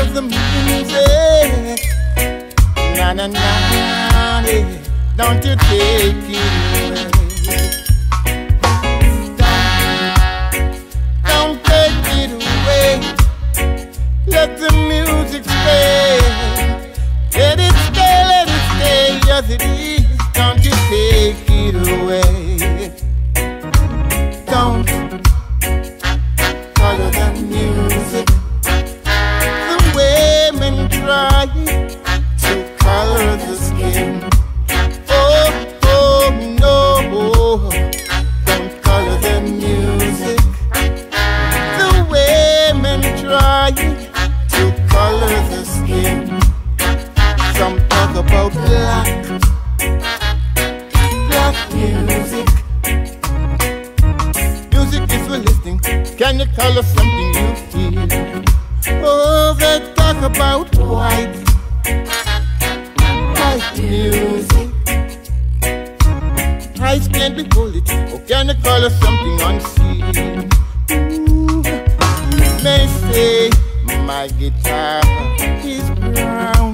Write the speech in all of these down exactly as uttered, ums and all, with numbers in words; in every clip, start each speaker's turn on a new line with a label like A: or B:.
A: the music. Na na na, don't you take it away. Don't, don't take it away. Let the music stay. Let it stay, let it stay as it is. Don't you take it away. Don't color the music the way men try to color the skin. Oh, oh, no. Don't color the music the way men try to color the skin. Some talk about black, black music. Music is for listening. Can you color something you hear? Oh, they talk about white, white music. Eyes can't behold it. Or can you color something unseen? Ooh, they say my guitar is brown,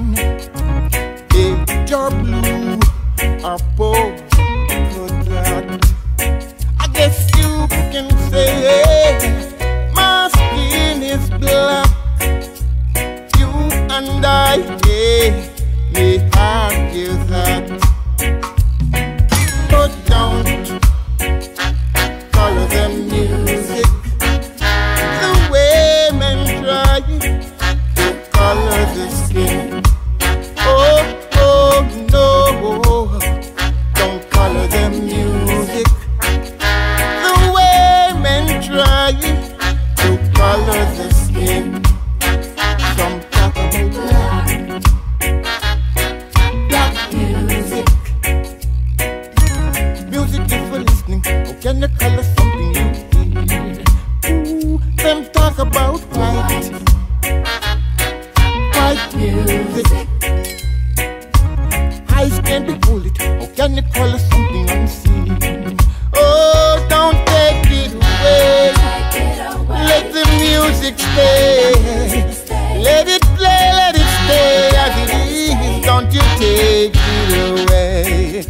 A: or blue, or polka dot. I guess you can say my skin is black. You and I, yeah, may argue that. But don't color the music the way men try to color the skin. Oh, oh no, don't color the music the way men try to color the skin. Some talk about black, black music. Music is for listening. Oh, can you color something you hear? Ooh, them talk about white, white music. Eyes can't behold it. Or can you color something unseen? Oh, don't take it away. Let the music stay. Let it play, let it stay as it is. Don't you take it away.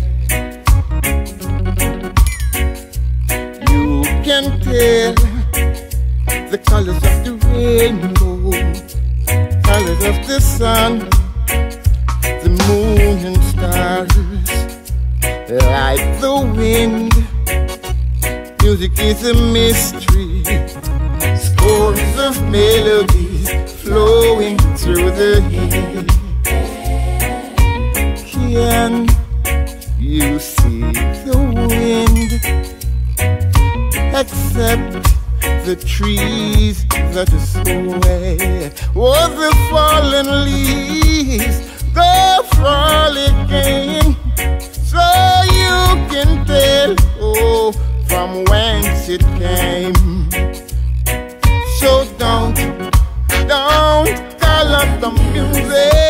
A: You can tell the colors of the rainbow, colors of the sun, the moon and stars, like the wind. Music is a mystery, scores of melodies flowing through the air. Can you see the wind? Except the trees that sway, or the fallen leaves go frolicking, so you can tell, oh, from whence it came. So don't, don't color the music